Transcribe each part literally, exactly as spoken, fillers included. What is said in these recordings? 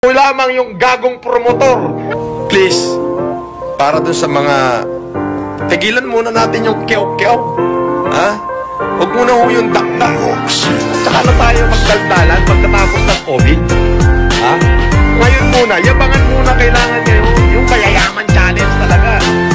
lamang yung gagong promotor. Please, para dun sa mga, tigilan muna natin yung kew-kew. Ha? Huwag muna ho yung dakdak. Saka na tayo magdaldalan pagkatapos ng COVID. Ha? Ngayon muna, yabangan muna kailangan ngayon. Yung mayayaman challenge talaga.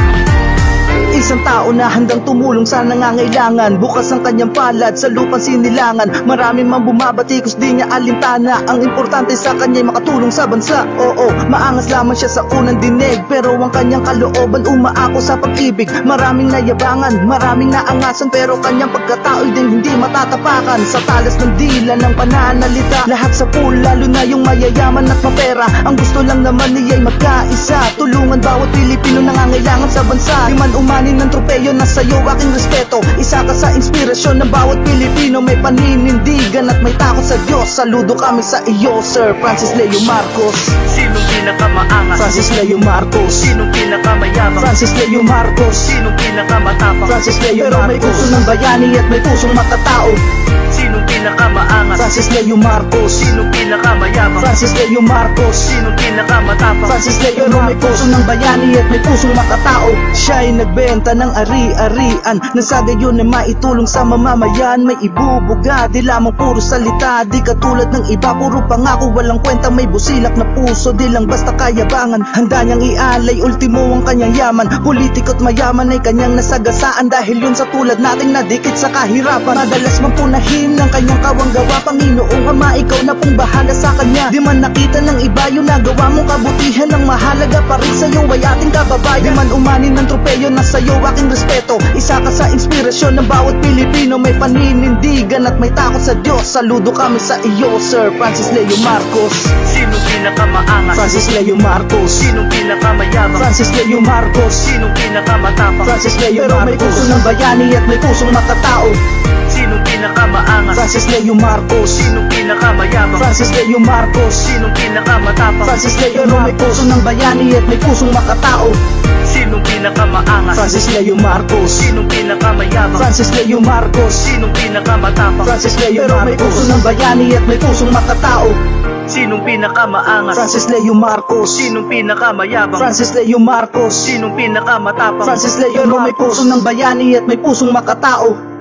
Isang tao na handang tumulong sa nangangailangan, bukas ang kanyang palad sa lupang sinilangan. Marami mang bumabatikos, di niya alintana. Ang importante sa kanya'y makatulong sa bansa. Oo, maangas lamang siya sa unang dinig, pero ang kanyang kalooban umaako sa pag-ibig. Maraming nayabangan, maraming naangasan, pero kanyang pagkatao'y din hindi matatapakan. Sa talas ng dila ng pananalita, lahat sa pool, lalo na yung mayayaman at mapera. Ang gusto lang naman niya'y magkaisa, tulungan bawat Pilipino nangangailangan sa bansa. Di man umani ng tropeyo na sa'yo aking respeto, isa ka sa inspirasyon ng bawat Pilipino. May paninindigan at may takot sa Diyos. Saludo kami sa iyo, Sir Francis Leo Marcos. Sinong pinakamaangas? Francis Leo Marcos. Sinong pinakamayabang? Francis Leo Marcos. Sinong pinakamatapang? Francis Leo Marcos. Pero may puso ng bayani at may pusong matatao. Sinong pinakamaangas? Francis Leo Marcos. Sinong pinakamayabang? Francis Leo Marcos. Sinong pinakamatapang? Francis Leo Marcos. Pero may puso ng bayani at may pusong makatao. Siya'y nagbenta ng ari-arian, na sa gayon ay maitulong sa mamamayan. May ibubuga, di lamang puro salita, di katulad ng iba, puro pangako, walang kwenta. May busilak na puso, di lang basta kayabangan. Handa niyang ialay, ultimo ang kanyang yaman. Politiko't mayaman ay kanyang nasagasaan, dahil yun sa tulad nating nadikit sa kahirapan. Madalas mampunahin ng kanyang kawanggawa. Panginoong Ama, ikaw na pong bahala sa kanya. Di man nakita ng iba yung nagawa mong kabutihan, ang mahalaga pa rin sa'yo ay ating kababayan. Di man umani ng tropeyo na sa'yo aking respeto, isa ka sa inspirasyon ng bawat Pilipino. May paninindigan at may takot sa Diyos. Saludo kami sa iyo, Sir Francis Leo Marcos. Sinong pinakamaangas? Francis Leo Marcos. Sinong pinakamayabang? Francis Leo Marcos. Sinong pinakamatapang? Francis Leo Marcos. Pero may puso ng bayani at may pusong makatao. Sinong pinakamaangas? Francis Leo Marcos. Sinong pinakamayabang? Francis Leo Marcos. Sinong pinakamatapang? Francis Leo Marcos. Pero may puso ng bayani at may pusong makatao. Sinong pinakamaangas? Francis Leo Marcos. Sinong pinakamayabang? Francis Leo Marcos. Sinong pinakamatapang? Francis Leo Marcos. Pero may puso ng bayani at may pusong makatao. Sinong pinakamaangas? Francis Leo Marcos. Sinong pinakamayabang? Francis Leo Marcos. Sinong pinakamatapang? Francis Leo Marcos. Pero may puso ng bayani at may pusong makatao.